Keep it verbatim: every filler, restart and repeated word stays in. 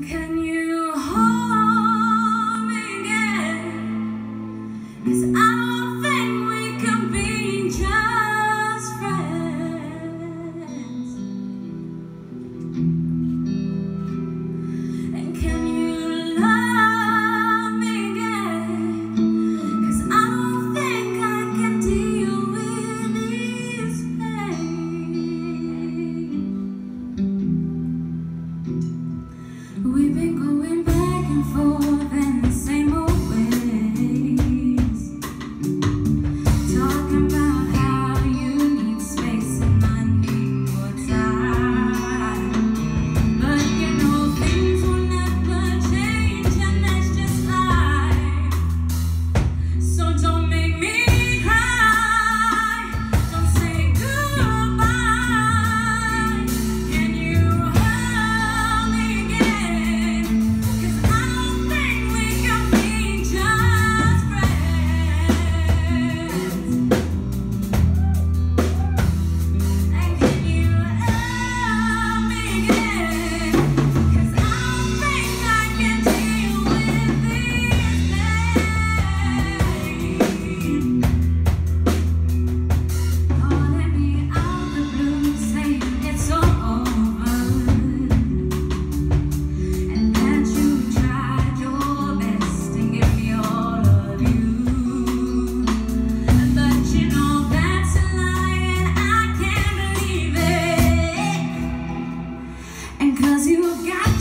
Can you hold me again? 'Cause I don't think we can be just friends. And can you love me again? 'Cause I don't think I can deal with this pain. We've been going back and forth in the same old ways, talking about how you need space and I need more time. But you know things will never change, and that's just life. So don't make me cry, don't say goodbye. Can you hold me again? 'Cause I don't think we can be just friends. And can you love me again? 'Cause I don't think I can deal with this pain. Calling me out the blue, saying it's all over, and that you tried your best and give me all of you. But you know that's a lie and I can't believe it. And 'cause you got